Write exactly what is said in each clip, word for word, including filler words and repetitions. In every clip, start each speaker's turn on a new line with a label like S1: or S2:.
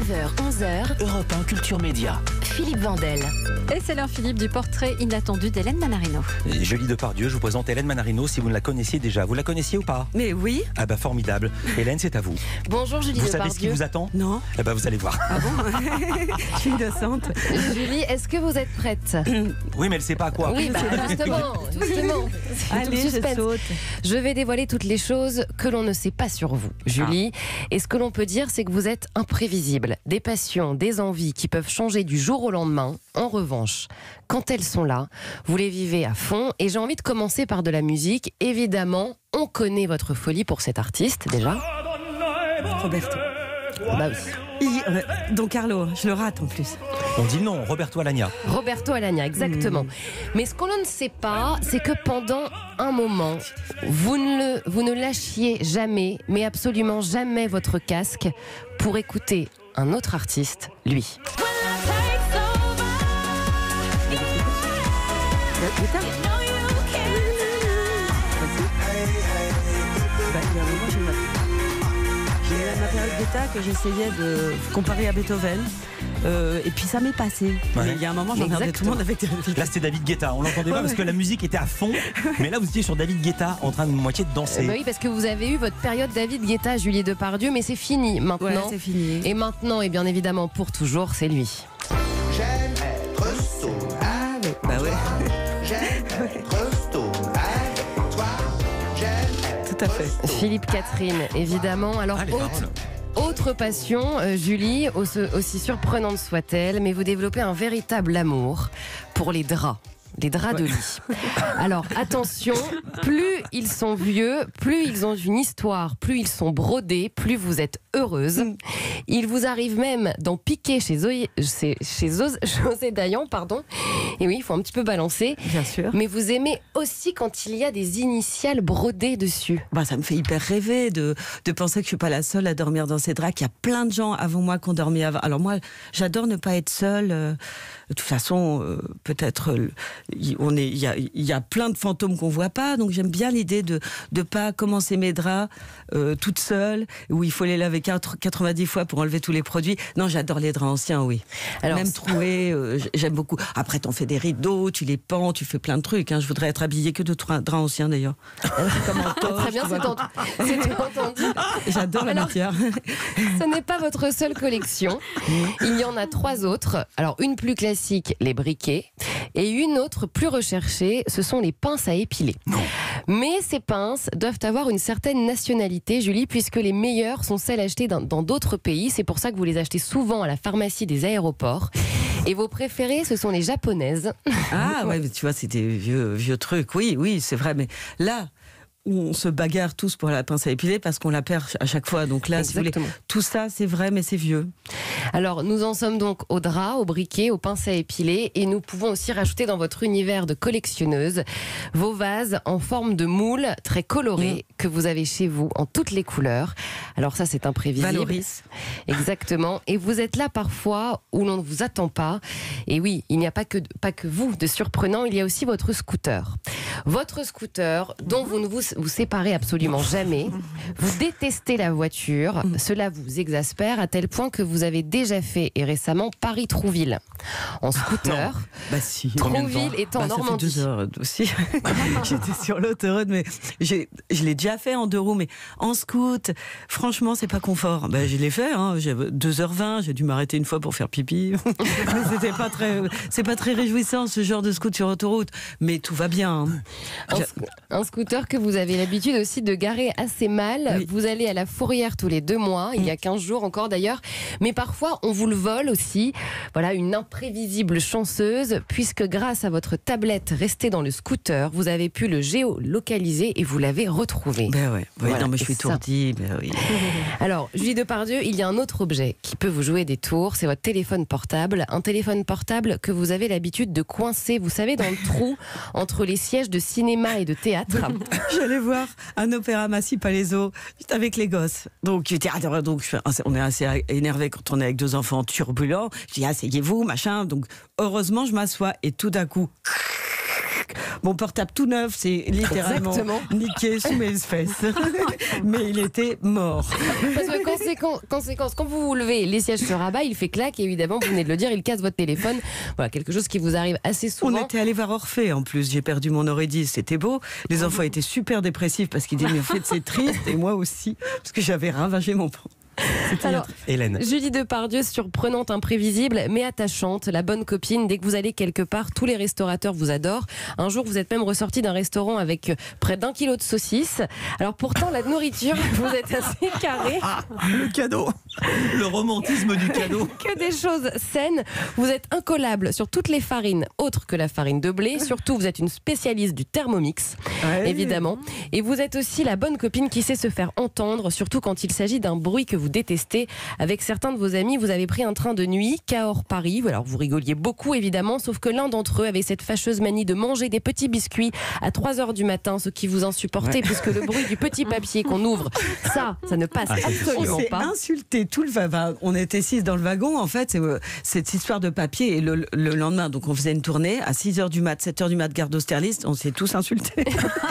S1: neuf heures onze heures,
S2: Europe un Culture Média.
S1: Philippe Vandel.
S3: Et c'est l'heure, Philippe, du portrait inattendu d'Hélène Manarino.
S4: Julie Depardieu, je vous présente Hélène Manarino, si vous ne la connaissiez déjà. Vous la connaissiez ou pas?
S5: Mais oui.
S4: Ah bah formidable. Hélène, c'est à vous.
S1: Bonjour Julie
S4: Vous
S1: Depardieu.
S4: savez ce qui vous attend?
S5: Non.
S4: Eh ben vous allez voir.
S5: Ah bon? Je suis innocente.
S1: Julie, est-ce que vous êtes prête?
S4: Oui, mais elle sait pas à quoi.
S1: Oui, bah justement, justement. C'est tout le
S5: Allez, je
S1: suspense.
S5: saute.
S1: Je vais dévoiler toutes les choses que l'on ne sait pas sur vous, Julie. Et ce que l'on peut dire, c'est que vous êtes imprévisible. Des passions, des envies qui peuvent changer du jour au lendemain. En revanche, quand elles sont là, vous les vivez à fond. Et j'ai envie de commencer par de la musique. Évidemment, on connaît votre folie pour cet artiste, déjà.
S5: Roberto.
S1: Ah bah oui.
S5: Il- euh, Don Carlo, je le rate en plus.
S4: On dit non, Roberto Alagna.
S1: Roberto Alagna, exactement. Mais ce qu'on ne sait pas, c'est que pendant un moment, vous ne, le, vous ne lâchiez jamais, mais absolument jamais votre casque pour écouter un autre artiste, lui.
S5: Guitare. Bah, il y a un moment, j'ai ma... j'ai eu ma période d'état que j'essayais de comparer à Beethoven. Euh, et puis ça m'est passé.
S4: Ouais.
S5: Mais il y a un moment, j'emmerdais tout le monde avec des
S4: Là, c'était David Guetta. On l'entendait pas
S5: Ouais,
S4: parce que la musique était à fond. Mais là, vous étiez sur David Guetta en train de moitié de danser.
S1: Euh, bah oui, parce que vous avez eu votre période David Guetta, Julie Depardieu, mais c'est fini maintenant.
S5: Ouais, c'est fini.
S1: Et maintenant, et bien évidemment pour toujours, c'est lui.
S6: J'aime être sourd avec
S5: Bah ouais,
S6: J'aime être sourd avec toi. J'aime être
S5: tout à fait.
S1: Philippe Catherine, évidemment. Alors,
S4: Ah, les
S1: autre,
S4: paroles.
S1: autre passion, euh, Julie, aussi, aussi surprenante soit-elle, mais vous développez un véritable amour pour les draps. Les draps de lit. Alors attention, plus ils sont vieux, plus ils ont une histoire, plus ils sont brodés, plus vous êtes heureuse. Il vous arrive même d'en piquer chez, Zoé, chez, chez Zo- José Dayan, pardon. Et oui, il faut un petit peu balancer.
S5: Bien sûr.
S1: Mais vous aimez aussi quand il y a des initiales brodées dessus.
S5: Bah, ça me fait hyper rêver de, de penser que je suis pas la seule à dormir dans ces draps, qu'il y a plein de gens avant moi qui ont dormi avant. Alors moi, j'adore ne pas être seule. Euh, de toute façon, euh, peut-être, euh, il on est, il y a, il y a plein de fantômes qu'on voit pas, donc j'aime bien l'idée de ne pas commencer mes draps euh, toute seule, où il faut les laver quatre-vingt-dix fois pour enlever tous les produits. Non, j'adore les draps anciens, oui.
S1: Alors,
S5: Même troués, euh, j'aime beaucoup. Après, t'en fais des rideaux, tu les pends, tu fais plein de trucs. Hein. Je voudrais être habillée que de tra- draps anciens, d'ailleurs. Comme en toge,
S1: très bien,
S5: tu
S1: c'est
S5: vois.
S1: ent- c'est entendu.
S5: J'adore la
S1: Alors,
S5: matière.
S1: Ce n'est pas votre seule collection. Il y en a trois autres. Alors, une plus classique, les briquets. Et une autre plus recherchée, ce sont les pinces à épiler. Mais ces pinces doivent avoir une certaine nationalité, Julie, puisque les meilleures sont celles achetées dans dans d'autres pays. C'est pour ça que vous les achetez souvent à la pharmacie des aéroports. Et vos préférées, ce sont les japonaises.
S5: Ah ouais, mais tu vois, c'est des vieux, vieux trucs. Oui, oui, c'est vrai. Mais là, on se bagarre tous pour la pince à épiler parce qu'on la perd à chaque fois. Donc là, si vous voulez,
S1: Exactement.
S5: tout ça, c'est vrai, mais c'est vieux.
S1: Alors, nous en sommes donc aux draps, aux briquets, aux pinces à épiler, et nous pouvons aussi rajouter dans votre univers de collectionneuse vos vases en forme de moule très colorés que vous avez chez vous en toutes les couleurs. Alors ça, c'est imprévisible.
S5: Valoris.
S1: Exactement. Et vous êtes là parfois où l'on ne vous attend pas. Et oui, il n'y a pas que, pas que vous de surprenant, il y a aussi votre scooter. Votre scooter, dont vous ne vous, vous séparez absolument jamais. Vous détestez la voiture. Cela vous exaspère à tel point que vous avez déjà fait, et récemment, Paris-Trouville en scooter.
S5: Bah si.
S4: Combien de temps
S1: Trouville est en
S5: Bah, ça fait
S1: Normandie.
S5: deux heures aussi. J'étais sur l'autoroute, mais j'ai- je l'ai déjà fait en deux roues, mais en scoot, franchement, c'est pas confort. Bah, je l'ai fait, hein. J'avais deux heures vingt, j'ai dû m'arrêter une fois pour faire pipi. Mais c'était pas très, c'est pas très réjouissant ce genre de scoot sur autoroute, mais tout va bien. Hein.
S1: Un,
S5: Je-
S1: sc- un scooter que vous avez l'habitude aussi de garer assez mal.
S5: Oui.
S1: Vous allez à la Fourrière tous les deux mois, il y a quinze jours encore d'ailleurs. Mais parfois, on vous le vole aussi. Voilà, une imprévisible chanceuse, puisque grâce à votre tablette restée dans le scooter, vous avez pu le géolocaliser et vous l'avez retrouvé.
S5: Ben ouais, ouais,
S1: Voilà,
S5: non mais je
S1: et
S5: suis
S1: ça.
S5: étourdie, ben oui.
S1: Alors, Julie Depardieu, il y a un autre objet qui peut vous jouer des tours, c'est votre téléphone portable. Un téléphone portable que vous avez l'habitude de coincer, vous savez, dans le trou entre les sièges de cinéma et de théâtre.
S5: J'allais voir un opéra Massy Palaiso juste avec les gosses. Donc, j'étais, ah, donc je fais- on est assez énervé quand on est avec deux enfants turbulents. Je dis, asseyez-vous, machin. Donc, heureusement, je m'assois et tout d'un coup, Mon portable tout neuf, c'est littéralement
S1: Exactement.
S5: niqué sous mes fesses. Mais il était mort.
S1: Parce que conséquence, conséquence, quand vous vous levez, les sièges se rabattent, il fait claque et évidemment, vous venez de le dire, il casse votre téléphone. Voilà, quelque chose qui vous arrive assez souvent.
S5: On était allé voir Orphée en plus. J'ai perdu mon oreille, c'était beau. Les enfants étaient super dépressifs parce qu'ils disaient mais en fait c'est triste et moi aussi parce que j'avais ravagé mon pan.
S1: Alors,
S4: Hélène.
S1: Julie Depardieu, surprenante, imprévisible, mais attachante, la bonne copine. Dès que vous allez quelque part, tous les restaurateurs vous adorent. Un jour, vous êtes même ressorti d'un restaurant avec près d'un kilo de saucisses. Alors pourtant, la nourriture, vous êtes assez carré.
S4: Ah, le cadeau. Le romantisme du cadeau.
S1: Que des choses saines. Vous êtes incollable sur toutes les farines autres que la farine de blé. Surtout, vous êtes une spécialiste du Thermomix,
S5: Ouais.
S1: évidemment. Et vous êtes aussi la bonne copine qui sait se faire entendre, surtout quand il s'agit d'un bruit que vous détestez. Avec certains de vos amis, vous avez pris un train de nuit, Cahors Paris. Alors vous rigoliez beaucoup, évidemment, sauf que l'un d'entre eux avait cette fâcheuse manie de manger des petits biscuits à trois heures du matin, ce qui vous insupportait,
S4: Ouais.
S1: puisque le bruit du petit papier qu'on ouvre, ça, ça ne passe
S4: Ah, c'est
S5: On
S1: absolument
S5: s'est
S1: pas.
S5: insulté tout le wagon. On était six dans le wagon. En fait, c'est euh, cette histoire de papier. Et le, le lendemain, donc on faisait une tournée à six heures du mat, sept heures du mat, gare d'Austerlitz. On s'est tous insultés.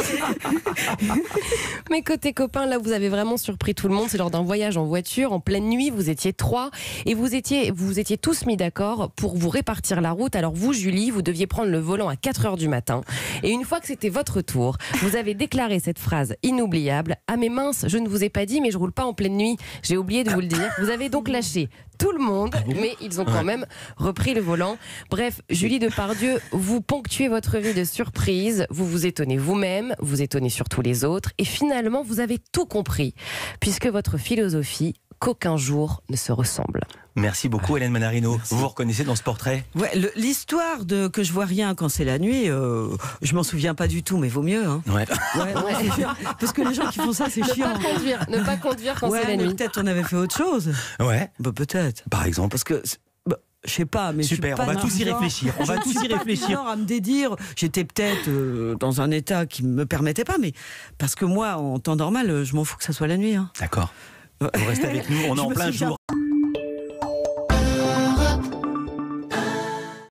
S1: Mais côté copains, là, vous avez vraiment surpris tout le monde. C'est lors d'un voyage en voiture, en pleine nuit. Vous étiez trois et vous étiez, vous étiez tous mis d'accord pour vous répartir la route. Alors vous, Julie, vous deviez prendre le volant à quatre heures du matin. Et une fois que c'était votre tour, vous avez déclaré cette phrase inoubliable. Ah mais mince, je ne vous ai pas dit, mais je roule pas en pleine nuit. J'ai oublié de vous le dire. Vous avez donc lâché tout le monde, mais ils ont quand même repris le volant. Bref, Julie Depardieu, vous ponctuez votre vie de surprises, vous vous étonnez vous-même, vous étonnez surtout les autres, et finalement, vous avez tout compris, puisque votre philosophie, qu'aucun jour ne se ressemble.
S4: Merci beaucoup, Hélène Manarino.
S5: Merci.
S4: Vous vous reconnaissez dans ce portrait?
S5: Ouais, le- l'histoire de que je vois rien quand c'est la nuit, euh, je m'en souviens pas du tout, mais vaut mieux. Hein.
S4: Ouais.
S5: Ouais, non, c'est chiant. Parce que les gens qui font ça, c'est
S1: Ne
S5: chiant.
S1: pas conduire, ne pas conduire quand
S5: Ouais,
S1: c'est la
S5: mais
S1: nuit.
S5: peut-être on avait fait autre chose.
S4: Ouais.
S5: Bah, peut-être.
S4: Par exemple.
S5: Parce que, c'est- bah, je sais pas, mais je
S4: Super,
S5: suis pas
S4: on va
S5: du
S4: tous y
S5: genre-
S4: réfléchir. On va
S5: je
S4: tous
S5: suis
S4: y
S5: pas du
S4: réfléchir.
S5: genre à me dédire. J'étais peut-être euh, dans un état qui me permettait pas, mais parce que moi, en temps normal, je m'en fous que ça soit la nuit. Hein.
S4: D'accord. Vous restez avec nous, on est
S5: Je
S4: en
S5: me
S4: plein
S5: souviens
S4: jour.